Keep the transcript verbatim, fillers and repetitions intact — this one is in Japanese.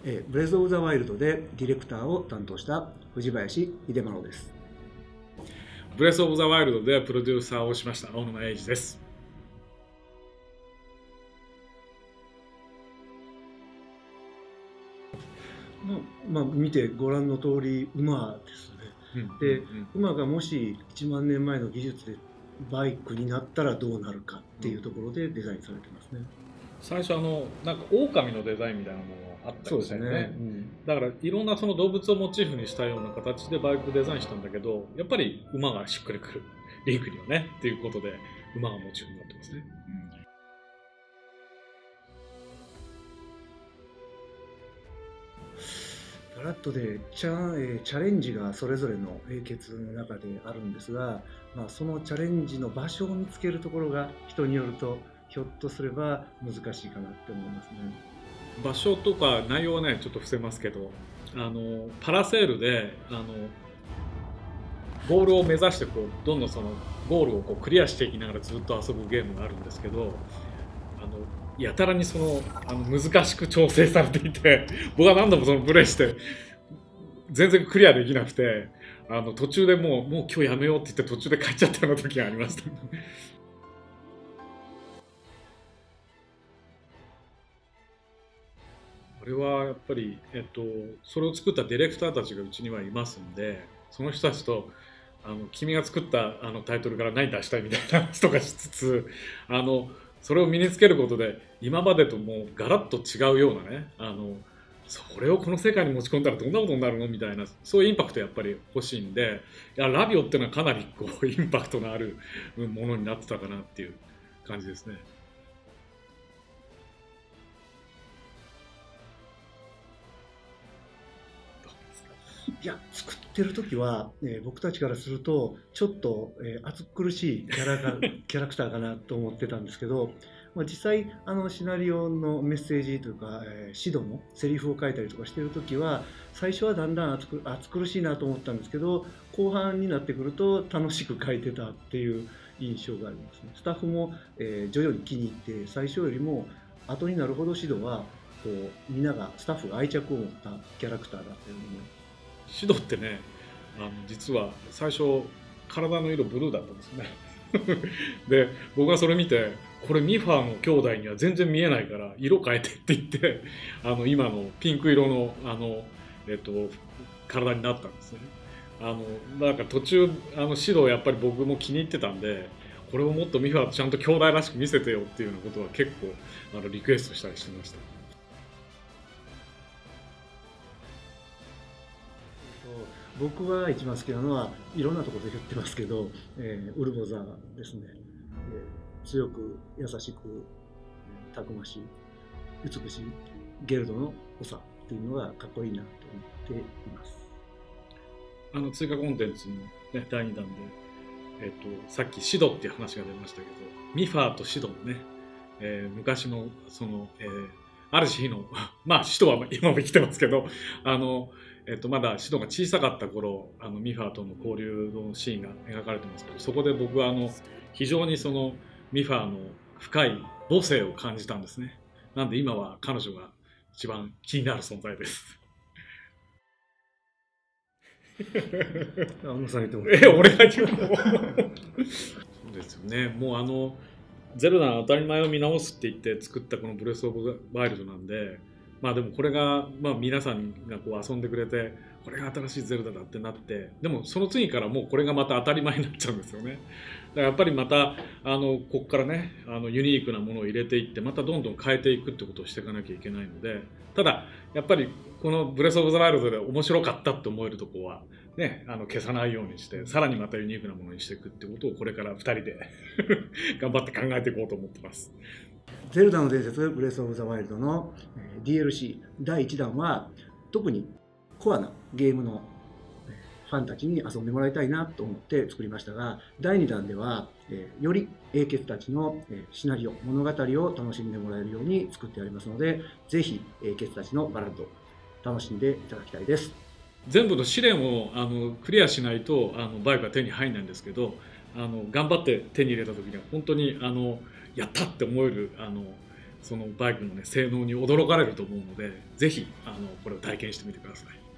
えーブレス・オブ・ザ・ワイルドでディレクターを担当した藤林秀丸です。 ブレス・オブ・ザ・ワイルドでプロデューサーをしました青沼英二です。 まあ、見てご覧の通り馬ですね。 うんで、 うんうん馬がもしいちまん年前の技術でバイクになったらどうなるかっていうところでデザインされてますね。 最初あのなんか狼のデザインみたいなものあったりしたよね。 うん、 だからいろんなその動物をモチーフにしたような形でバイクデザインしたんだけど、やっぱり馬がしっくりくるリンクにはねっていうことで馬がモチーフになってますね。 ガラットでチャ,、えーチャレンジがそれぞれの英傑の中であるんですが、まあ、そのチャレンジの場所を見つけるところが人によるとひょっとすれば難しいかなって思いますね。 場所とか内容はねちょっと伏せますけど、あのパラセールであのゴールを目指してこうどんどんそのゴールをこうクリアしていきながらずっと遊ぶゲームがあるんですけど、あのやたらにそのあの難しく調整されていて、僕は何度もそのプレイして全然クリアできなくて、あの途中でもうもう今日やめようって言って途中で帰っちゃったような時がありました。これはやっぱり、えっと、それを作ったディレクターたちがうちにはいますんで、その人たちとあの君が作ったあのタイトルから何出したいみたいな話とかしつつ、あのそれを身につけることで今までともうガラッと違うようなね、あのそれをこの世界に持ち込んだらどんなことになるのみたいな、そういうインパクトやっぱり欲しいんで、いやラビオっていうのはかなりこうインパクトのあるものになってたかなっていう感じですね。 いや、作ってる時は、えー僕たちからするとちょっと、えー暑苦しいキャラがキャラクターかなと思ってたんですけど、まあ、実際あのシナリオのメッセージというか、えー指導のセリフを書いたりとかしてる時は最初はだんだん暑く暑苦しいなと思ったんですけど、後半になってくると楽しく書いてたっていう印象がありますね。スタッフも、えー徐々に気に入って最初よりも後になるほど指導はこうみんながスタッフが愛着を持ったキャラクターだったように思います。 シドってね、あの実は最初体の色ブルーだったんですね。で僕がそれ見て、これミファの兄弟には全然見えないから色変えてって言って、あの今のピンク色のあの、えっと、体になったんですね。あのなんか途中あのシドをやっぱり僕も気に入ってたんで、これをもっとミファちゃんと兄弟らしく見せてよっていうようなことは結構あのリクエストしたりしてました。 僕が一番好きなのはいろんなところで言ってますけど、えーウルボザーですね、えー強く優しくたくましい美しいゲルドの長っていうのがかっこいいなと思っています。 あの追加コンテンツの、ね、だいにだんで、えっと、さっきシドっていう話が出ましたけど、ミファーとシドのね、えー昔のその、えーある日のまあシドは今も生きてますけど、あの、えっと、まだシドが小さかった頃、あのミファーとの交流のシーンが描かれてますけど、そこで僕はあの非常にそのミファーの深い母性を感じたんですね。なんで今は彼女が一番気になる存在です。 あのさん言ってもえ、俺が言うのそうですよね。もうあのゼルダの当たり前を見直すって言って作ったこのブレス・オブ・ワイルドなんで、まあでもこれが、まあ、皆さんがこう遊んでくれて、これが新しいゼルダだってなって、でもその次からもうこれがまた当たり前になっちゃうんですよね。だからやっぱりまたあのここからね、あのユニークなものを入れていって、またどんどん変えていくってことをしていかなきゃいけないので、ただやっぱりこのブレス・オブ・ザ・ワイルドで面白かったって思えるところはね、あの消さないようにして、さらにまたユニークなものにしていくってことをこれからふたりで頑張って考えていこうと思ってます。 ゼルダの伝説ブレス・オブ・ザ・ワイルドの ディーエルシー だいいちだんは特にコアなゲームのファンたちに遊んでもらいたいなと思って作りましたが、だいにだんではより英傑たちのシナリオ物語を楽しんでもらえるように作ってありますので、ぜひ英傑たちのバラッド楽しんでいただきたいです。 全部の試練をあのクリアしないとあのバイクが手に入らないんですけど、あの頑張って手に入れた時には本当にあのやったって思えるあのそのバイクの、ね、性能に驚かれると思うので、ぜひあのこれを体験してみてください。